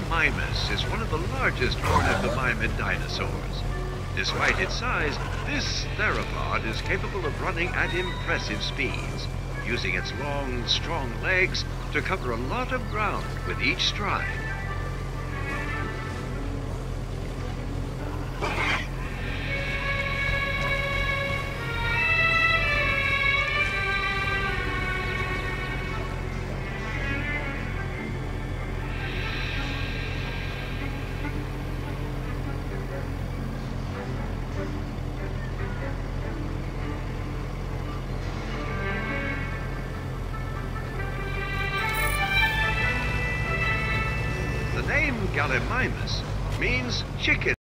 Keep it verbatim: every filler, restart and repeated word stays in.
Gallimimus is one of the largest ornithomimid dinosaurs. Despite its size, this theropod is capable of running at impressive speeds, using its long, strong legs to cover a lot of ground with each stride. The name Gallimimus means chicken.